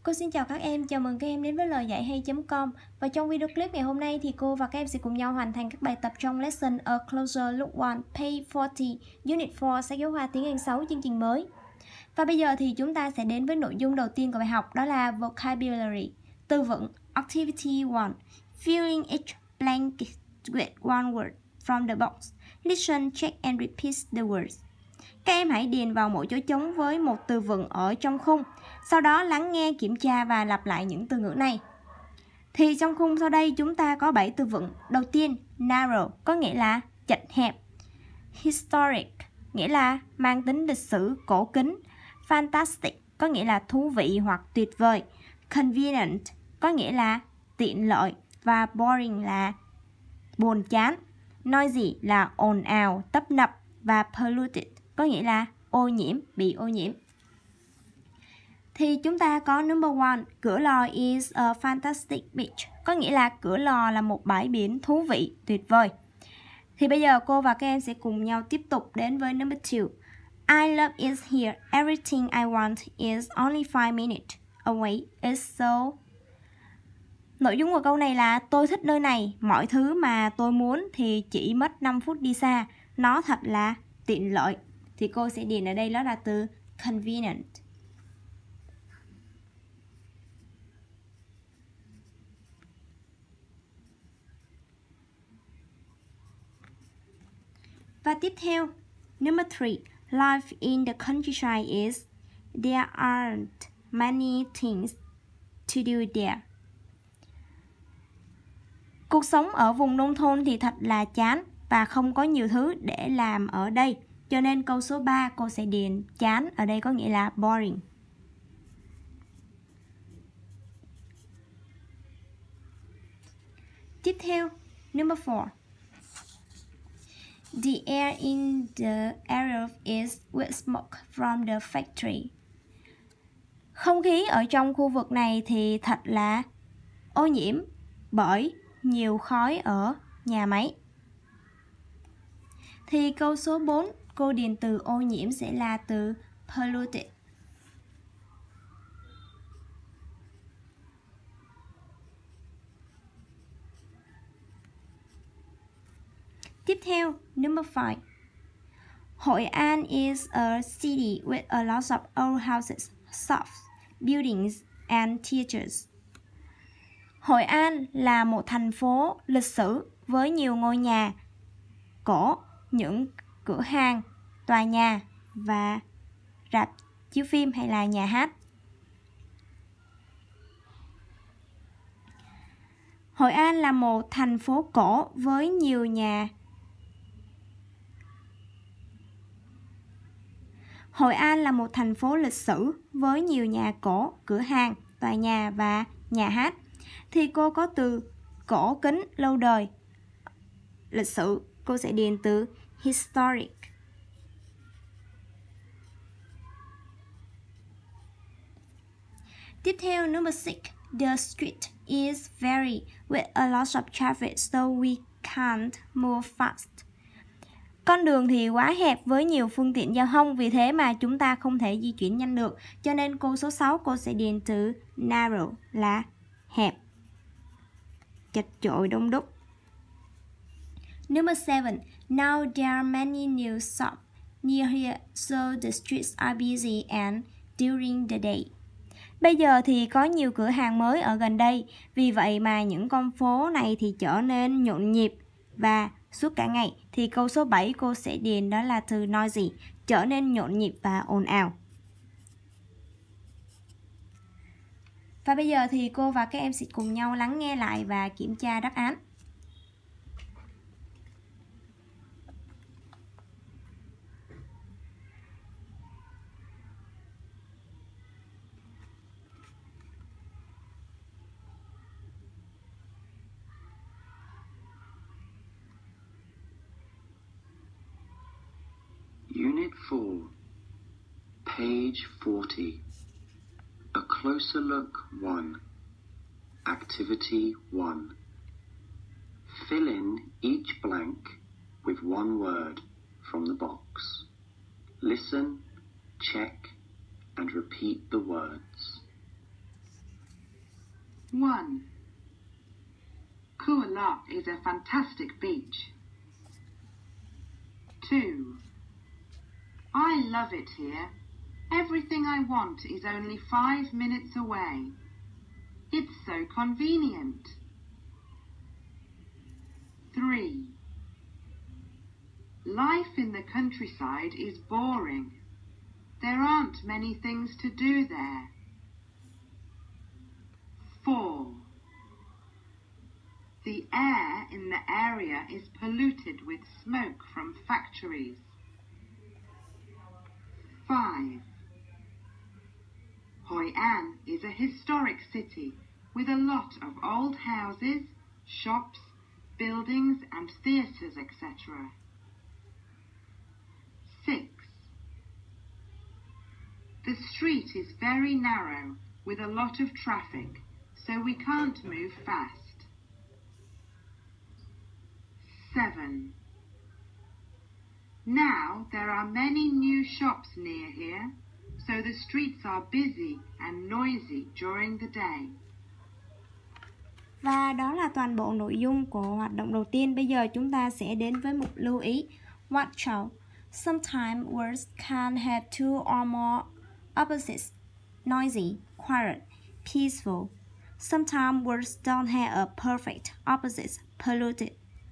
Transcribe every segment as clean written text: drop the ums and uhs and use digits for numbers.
Cô xin chào các em, chào mừng các em đến với lời dạy hay.com. Và trong video clip ngày hôm nay thì cô và các em sẽ cùng nhau hoàn thành các bài tập trong lesson A Closer Look 1, Page 40, Unit 4, sách giáo khoa tiếng Anh 6 chương trình mới. Và bây giờ thì chúng ta sẽ đến với nội dung đầu tiên của bài học, đó là Vocabulary, từ vựng. Activity 1, Fill in each blank with one word from the box. Listen, check and repeat the words. Các em hãy điền vào mỗi chỗ trống với một từ vựng ở trong khung. Sau đó lắng nghe, kiểm tra và lặp lại những từ ngữ này. Thì trong khung sau đây chúng ta có 7 từ vựng. Đầu tiên, narrow có nghĩa là chật hẹp. Historic nghĩa là mang tính lịch sử, cổ kính. Fantastic có nghĩa là thú vị hoặc tuyệt vời. Convenient có nghĩa là tiện lợi. Và boring là buồn chán. Noisy là ồn ào, tấp nập. Và polluted có nghĩa là ô nhiễm, bị ô nhiễm. Thì chúng ta có number 1, Cửa Lò is a fantastic beach, có nghĩa là Cửa Lò là một bãi biển thú vị, tuyệt vời. Thì bây giờ cô và các em sẽ cùng nhau tiếp tục đến với number 2. I love is here, everything I want is only 5 minutes away, it's so... Nội dung của câu này là tôi thích nơi này, mọi thứ mà tôi muốn thì chỉ mất 5 phút đi xa, nó thật là tiện lợi. Thì cô sẽ điền ở đây đó là từ convenient. Và tiếp theo, number 3. Life in the countryside is there aren't many things to do there. Cuộc sống ở vùng nông thôn thì thật là chán và không có nhiều thứ để làm ở đây. Cho nên câu số 3 cô sẽ điền chán, ở đây có nghĩa là boring. Tiếp theo, number 4. The air in the area is with smoke from the factory. Không khí ở trong khu vực này thì thật là ô nhiễm bởi nhiều khói ở nhà máy. Thì câu số 4 cô điền từ ô nhiễm sẽ là từ polluted. Tiếp theo, number 5. Hội An is a city with a lot of old houses, shops, buildings and theaters. Hội An là một thành phố lịch sử với nhiều ngôi nhà cổ, những cửa hàng, tòa nhà và rạp chiếu phim hay là nhà hát. Hội An là một thành phố cổ với nhiều nhà. Hội An là một thành phố lịch sử với nhiều nhà cổ, cửa hàng, tòa nhà và nhà hát. Thì cô có từ cổ kính, lâu đời. Lịch sử, cô sẽ điền từ historic. Tiếp theo, number 6. The street is very with a lot of traffic so we can't move fast. Con đường thì quá hẹp với nhiều phương tiện giao thông, vì thế mà chúng ta không thể di chuyển nhanh được. Cho nên câu số 6 cô sẽ điền từ narrow là hẹp, chật chội, đông đúc. Number 7. Now there are many new shops near here so the streets are busy and during the day. Bây giờ thì có nhiều cửa hàng mới ở gần đây, vì vậy mà những con phố này thì trở nên nhộn nhịp và suốt cả ngày. Thì câu số 7 cô sẽ điền đó là từ noisy, trở nên nhộn nhịp và ồn ào. Và bây giờ thì cô và các em sẽ cùng nhau lắng nghe lại và kiểm tra đáp án. Unit 4, page 40. A closer look 1. Activity 1. Fill in each blank with one word from the box. Listen, check, and repeat the words. 1. Khao Lak is a fantastic beach. 2. I love it here. Everything I want is only 5 minutes away. It's so convenient. 3. Life in the countryside is boring. There aren't many things to do there. 4. The air in the area is polluted with smoke from factories. 5. Hoi An is a historic city with a lot of old houses, shops, buildings and theatres, etc. 6. The street is very narrow with a lot of traffic, so we can't move fast. 7. Now there are many new shops near here, so the streets are busy and noisy during the day. Và đó là toàn bộ nội dung của hoạt động đầu tiên. Bây giờ chúng ta sẽ đến với mục lưu ý. Watch out. Sometimes words can have two or more opposites. Noisy, quiet, peaceful. Sometimes words don't have a perfect opposite. Polluted.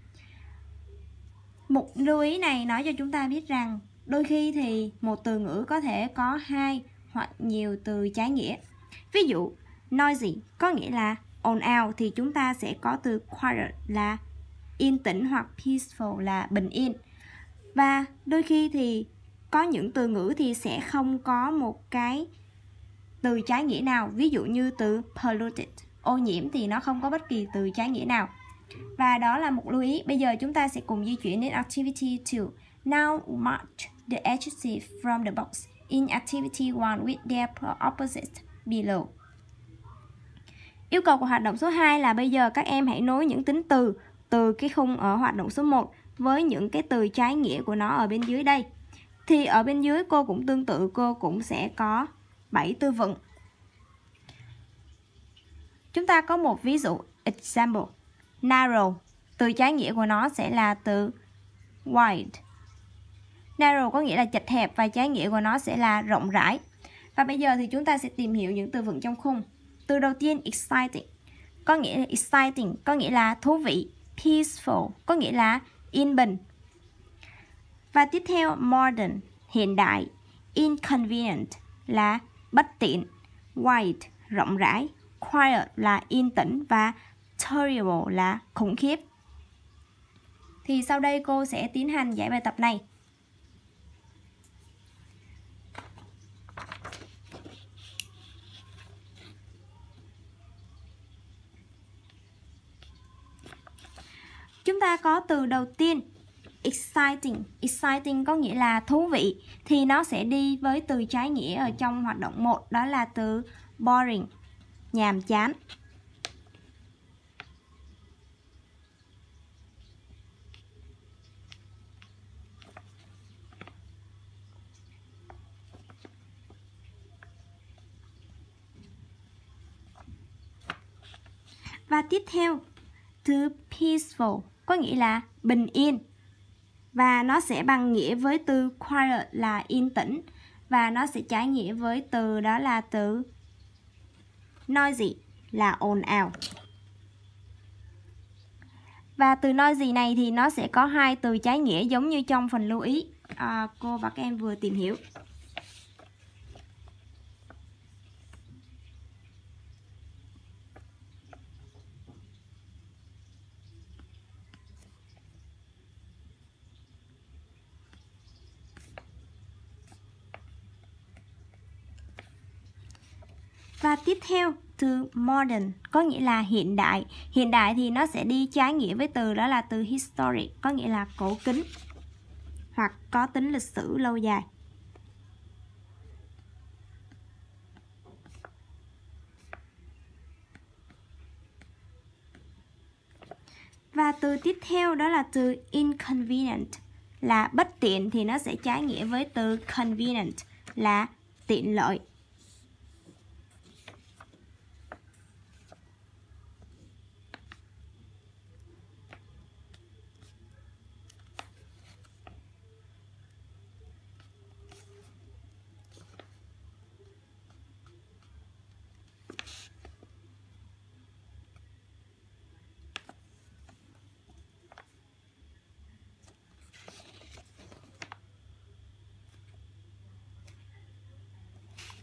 Mục lưu ý này nói cho chúng ta biết rằng đôi khi thì một từ ngữ có thể có hai hoặc nhiều từ trái nghĩa. Ví dụ, noisy có nghĩa là ồn ào thì chúng ta sẽ có từ quiet là yên tĩnh hoặc peaceful là bình yên. Và đôi khi thì có những từ ngữ thì sẽ không có một cái từ trái nghĩa nào. Ví dụ như từ polluted, ô nhiễm thì nó không có bất kỳ từ trái nghĩa nào. Và đó là một lưu ý. Bây giờ chúng ta sẽ cùng di chuyển đến Activity 2. Now match the adjective from the box in Activity 1 with their opposite below. Yêu cầu của hoạt động số 2 là bây giờ các em hãy nối những tính từ cái khung ở hoạt động số 1 với những cái từ trái nghĩa của nó ở bên dưới đây. Thì ở bên dưới cô cũng tương tự, cô cũng sẽ có 7 từ vựng. Chúng ta có một ví dụ, example. Narrow, từ trái nghĩa của nó sẽ là từ wide. Narrow có nghĩa là chật hẹp và trái nghĩa của nó sẽ là rộng rãi. Và bây giờ thì chúng ta sẽ tìm hiểu những từ vựng trong khung. Từ đầu tiên, exciting có nghĩa là thú vị. Peaceful có nghĩa là yên bình. Và tiếp theo, modern, hiện đại. Inconvenient là bất tiện. Wide, rộng rãi. Quiet là yên tĩnh và terrible là khủng khiếp. Thì sau đây cô sẽ tiến hành giải bài tập này. Chúng ta có từ đầu tiên, exciting. Exciting có nghĩa là thú vị. Thì nó sẽ đi với từ trái nghĩa ở trong hoạt động 1. Đó là từ boring, nhàm chán. Và tiếp theo, từ peaceful có nghĩa là bình yên. Và nó sẽ bằng nghĩa với từ quiet là yên tĩnh. Và nó sẽ trái nghĩa với từ đó là từ noisy là ồn ào. Và từ noisy này thì nó sẽ có hai từ trái nghĩa giống như trong phần lưu ý cô và các em vừa tìm hiểu. Và tiếp theo, từ modern có nghĩa là hiện đại. Hiện đại thì nó sẽ đi trái nghĩa với từ đó là từ historic, có nghĩa là cổ kính hoặc có tính lịch sử lâu dài. Và từ tiếp theo đó là từ inconvenient là bất tiện thì nó sẽ trái nghĩa với từ convenient là tiện lợi.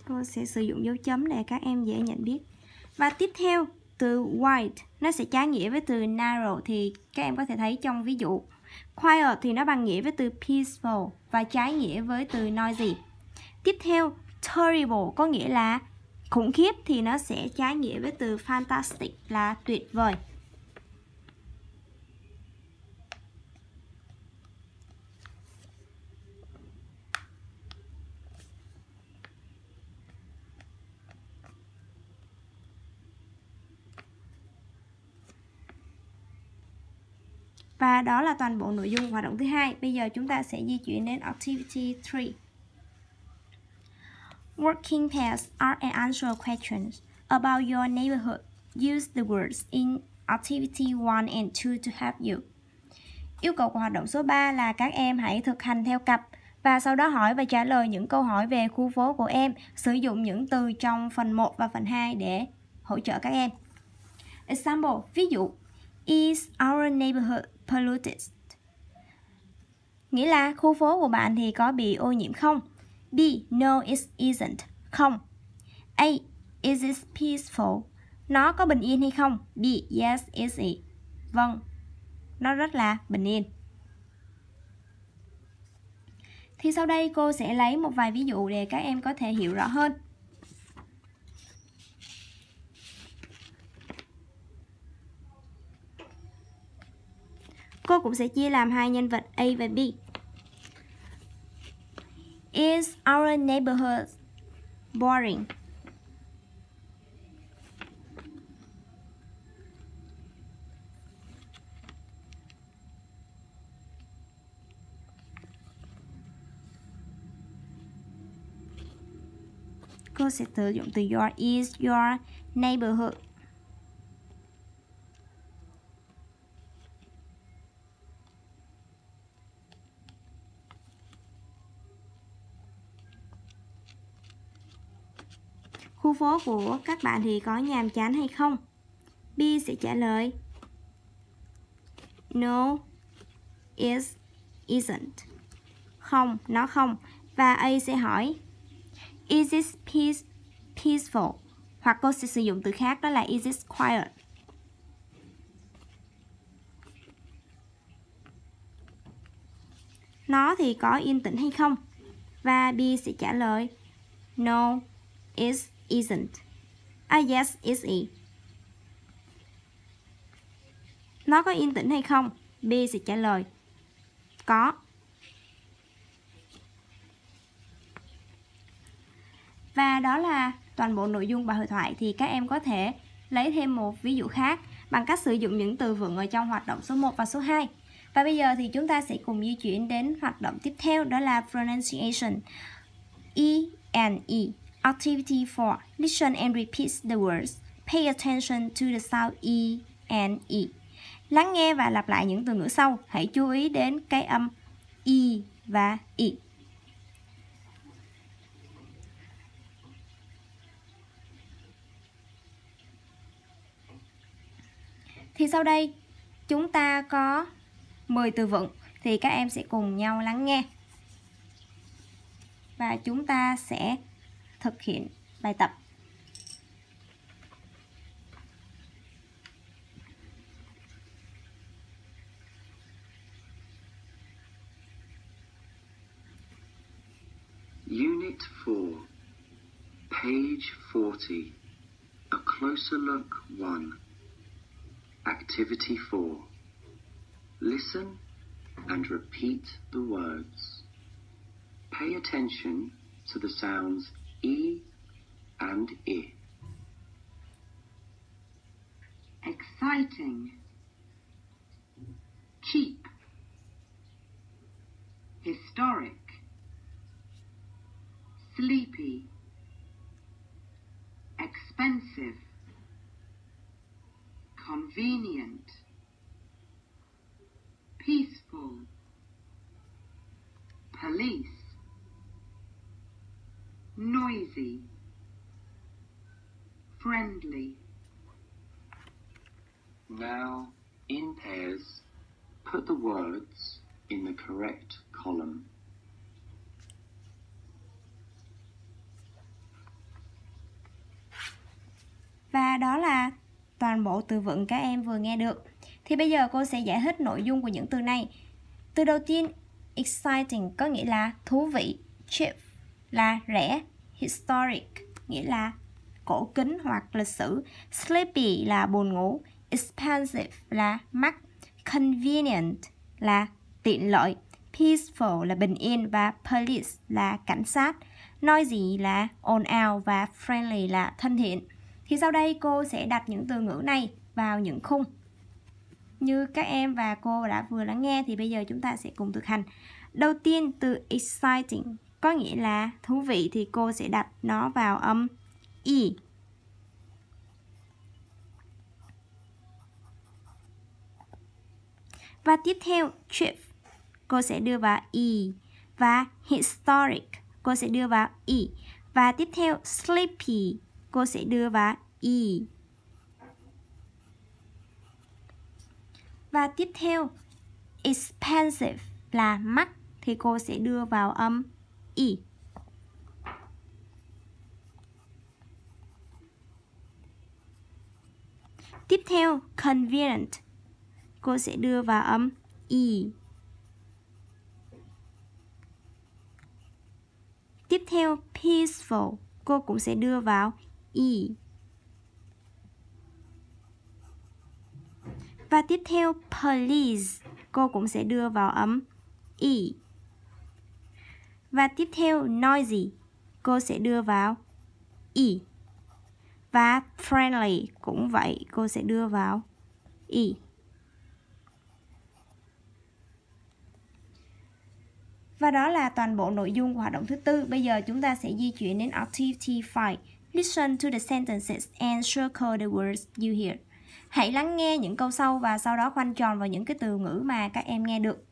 Cô sẽ sử dụng dấu chấm để các em dễ nhận biết. Và tiếp theo, từ wide nó sẽ trái nghĩa với từ narrow, thì các em có thể thấy trong ví dụ. Quiet thì nó bằng nghĩa với từ peaceful và trái nghĩa với từ noisy. Tiếp theo, terrible có nghĩa là khủng khiếp, thì nó sẽ trái nghĩa với từ fantastic là tuyệt vời. Và đó là toàn bộ nội dung hoạt động thứ hai. Bây giờ chúng ta sẽ di chuyển đến Activity 3. Working pairs are and answer questions about your neighborhood. Use the words in Activity 1 and 2 to help you. Yêu cầu của hoạt động số 3 là các em hãy thực hành theo cặp và sau đó hỏi và trả lời những câu hỏi về khu phố của em. Sử dụng những từ trong phần 1 và phần 2 để hỗ trợ các em. Example, ví dụ, is our neighborhood polluted? Nghĩa là khu phố của bạn thì có bị ô nhiễm không? B. No, it isn't. Không. A. Is it peaceful? Nó có bình yên hay không? B. Yes, it is. Vâng, nó rất là bình yên. Thì sau đây cô sẽ lấy một vài ví dụ để các em có thể hiểu rõ hơn. Cô cũng sẽ chia làm hai nhân vật A và B. Is our neighborhood boring? Cô sẽ sử dụng từ your. Is your neighborhood khu phố của các bạn thì có nhàm chán hay không? B sẽ trả lời no, it isn't. Không, nó không. Và A sẽ hỏi is it peaceful? Hoặc cô sẽ sử dụng từ khác, đó là is it quiet? Nó thì có yên tĩnh hay không? Và B sẽ trả lời no, it isn't. Yes, it is. Nó có yên tĩnh hay không? B sẽ trả lời có. Và đó là toàn bộ nội dung bài hội thoại. Thì các em có thể lấy thêm một ví dụ khác bằng cách sử dụng những từ vựng ở trong hoạt động số 1 và số 2. Và bây giờ thì chúng ta sẽ cùng di chuyển đến hoạt động tiếp theo, đó là pronunciation. E and E. Activity 4. Listen and repeat the words. Pay attention to the sound E and E. Lắng nghe và lặp lại những từ ngữ sau. Hãy chú ý đến cái âm E và E. Thì sau đây chúng ta có 10 từ vựng. Thì các em sẽ cùng nhau lắng nghe. Và chúng ta sẽ thực hiện bài tập. Unit 4, page 40. A closer look 1. Activity 4. Listen and repeat the words. Pay attention to the sounds E and I. Exciting. Cheap. Historic. Sleepy. Expensive. Convenient. Peaceful. Police. Noisy. Friendly. Now, in pairs, put the words in the correct column. toàn bộ từ vựng các em vừa nghe được. Thì bây giờ cô sẽ giải thích nội dung của những từ này. Từ đầu tiên, exciting có nghĩa là thú vị, cheap là rẻ, historic nghĩa là cổ kính hoặc lịch sử, sleepy là buồn ngủ, expensive là mắc, convenient là tiện lợi, peaceful là bình yên và police là cảnh sát, noisy là ồn ào và friendly là thân thiện. Thì sau đây cô sẽ đặt những từ ngữ này vào những khung. Như các em và cô đã vừa lắng nghe thì bây giờ chúng ta sẽ cùng thực hành. Đầu tiên, từ exciting có nghĩa là thú vị thì cô sẽ đặt nó vào âm y. Và tiếp theo, cheap cô sẽ đưa vào y. Và historic cô sẽ đưa vào y. Và tiếp theo, sleepy cô sẽ đưa vào y. Và tiếp theo, expensive là mắc thì cô sẽ đưa vào âm y. Tiếp theo, convenient cô sẽ đưa vào âm y. Tiếp theo, peaceful cô cũng sẽ đưa vào y. Và tiếp theo, police cô cũng sẽ đưa vào âm y. Và tiếp theo, noisy cô sẽ đưa vào y. Và friendly cũng vậy, cô sẽ đưa vào y. Và đó là toàn bộ nội dung của hoạt động thứ tư. Bây giờ chúng ta sẽ di chuyển đến Activity 5. Listen to the sentences and circle the words you hear. Hãy lắng nghe những câu sau và sau đó khoanh tròn vào những cái từ ngữ mà các em nghe được.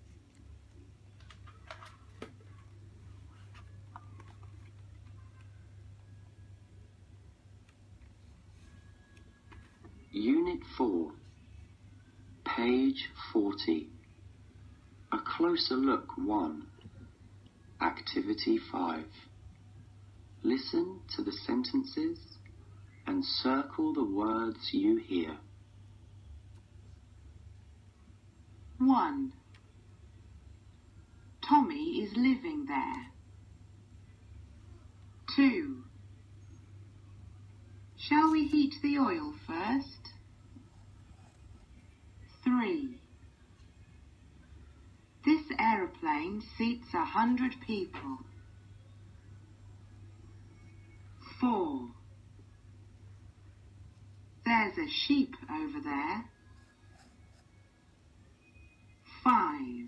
Unit 4, page 40. A closer look 1. Activity 5. Listen to the sentences and circle the words you hear. 1. Tommy is living there. 2. Shall we heat the oil first? 3. This aeroplane seats 100 people. 4. There's a sheep over there. 5.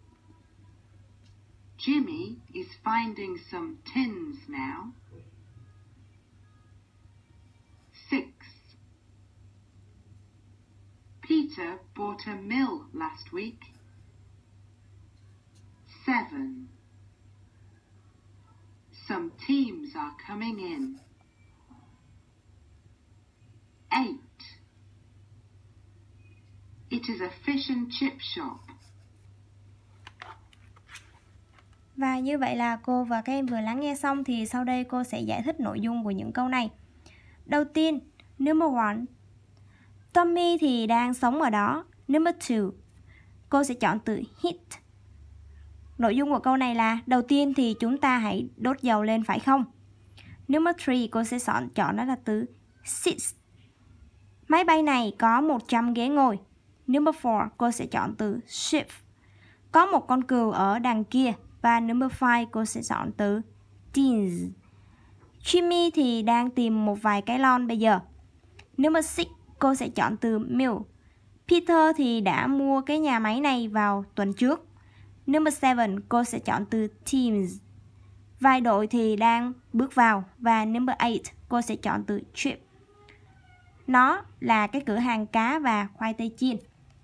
Jimmy is finding some tins now. 6. Peter bought a mill last week. 7. Some teams are coming in. 8. It is a fish and chip shop. Và như vậy là cô và các em vừa lắng nghe xong thì sau đây cô sẽ giải thích nội dung của những câu này. Đầu tiên, number 1. Tommy thì đang sống ở đó. Number 2. Cô sẽ chọn từ heat. Nội dung của câu này là đầu tiên thì chúng ta hãy đốt dầu lên phải không? Number 3 cô sẽ chọn đó là từ seats. Máy bay này có 100 ghế ngồi. Number 4 cô sẽ chọn từ ship. Có một con cừu ở đằng kia. Và number 5 cô sẽ chọn từ teens. Jimmy thì đang tìm một vài cái lon bây giờ. Number 6 cô sẽ chọn từ mill. Peter thì đã mua cái nhà máy này vào tuần trước. Number 7 cô sẽ chọn từ teams. Vài đội thì đang bước vào. Và number 8 cô sẽ chọn từ trip. Nó là cái cửa hàng cá và khoai tây chiên.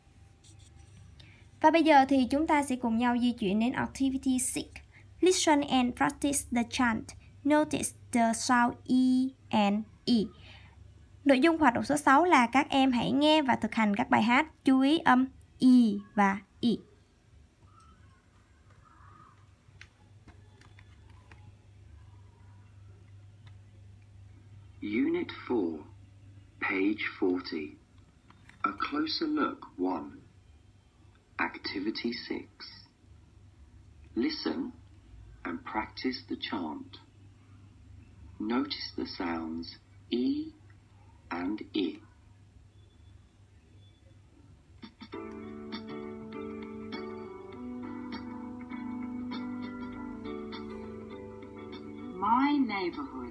Và bây giờ thì chúng ta sẽ cùng nhau di chuyển đến Activity 6. Listen and practice the chant. Notice the sound E and E. Nội dung hoạt động số 6 là các em hãy nghe và thực hành các bài hát. Chú ý âm E và E. Unit 4, Page 40. A closer look 1. Activity 6. Listen and practice the chant. Notice the sounds E and I. My neighborhood.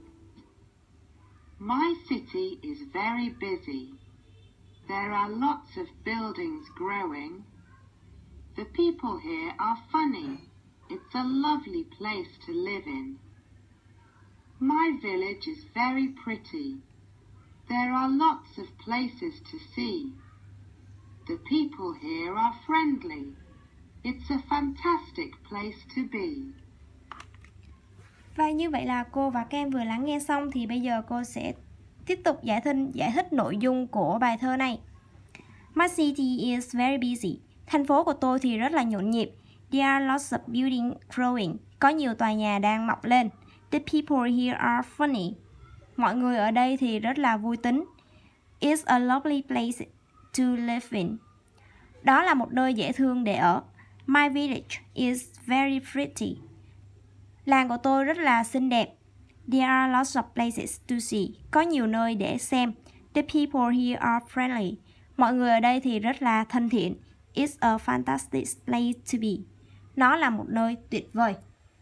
My city is very busy. There are lots of buildings growing. The people here are funny. It's a lovely place to live in. My village is very pretty. There are lots of places to see. The people here are friendly. It's a fantastic place to be. Và như vậy là cô và các em vừa lắng nghe xong thì bây giờ cô sẽ tiếp tục giải thích nội dung của bài thơ này. My city is very busy. Thành phố của tôi thì rất là nhộn nhịp. There are lots of buildings growing. Có nhiều tòa nhà đang mọc lên. The people here are funny. Mọi người ở đây thì rất là vui tính. It's a lovely place to live in. Đó là một nơi dễ thương để ở. My village is very pretty. Làng của tôi rất là xinh đẹp. There are lots of places to see. Có nhiều nơi để xem. The people here are friendly. Mọi người ở đây thì rất là thân thiện. It's a fantastic place to be. Nó là một nơi tuyệt vời.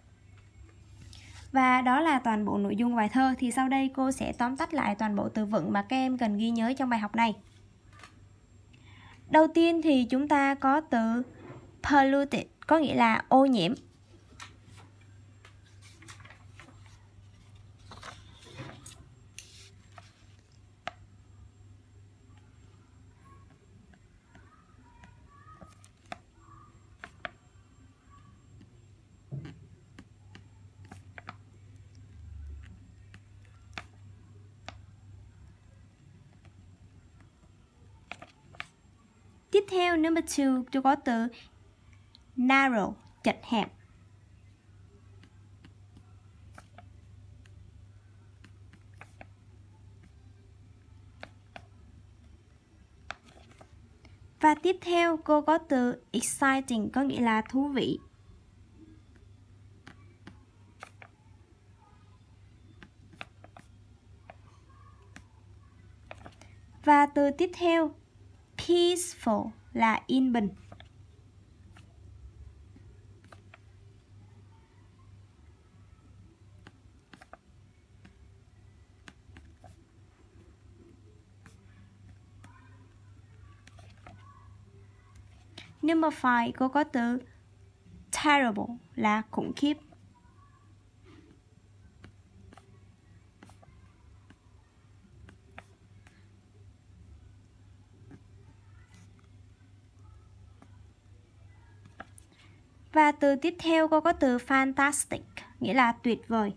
Và đó là toàn bộ nội dung bài thơ. Thì sau đây cô sẽ tóm tắt lại toàn bộ từ vựng mà các em cần ghi nhớ trong bài học này. Đầu tiên thì chúng ta có từ polluted, có nghĩa là ô nhiễm. Tiếp theo, number 2, tôi có từ narrow, chật hẹp. Và tiếp theo, cô có từ exciting, có nghĩa là thú vị. Và từ tiếp theo, peaceful là yên bình. Number 5, cô có từ terrible là khủng khiếp. Và từ tiếp theo cô có từ fantastic, nghĩa là tuyệt vời.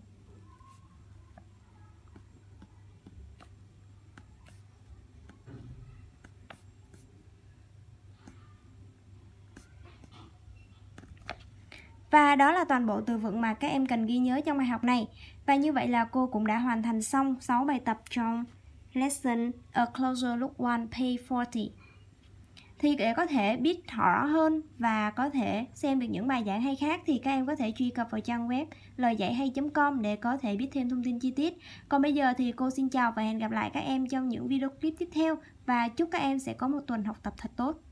Và đó là toàn bộ từ vựng mà các em cần ghi nhớ trong bài học này. Và như vậy là cô cũng đã hoàn thành xong 6 bài tập trong lesson A Closer Look 1 page 40. Thì để có thể biết rõ hơn và có thể xem được những bài giảng hay khác thì các em có thể truy cập vào trang web lời dạy hay.com để có thể biết thêm thông tin chi tiết. Còn bây giờ thì cô xin chào và hẹn gặp lại các em trong những video clip tiếp theo và chúc các em sẽ có một tuần học tập thật tốt.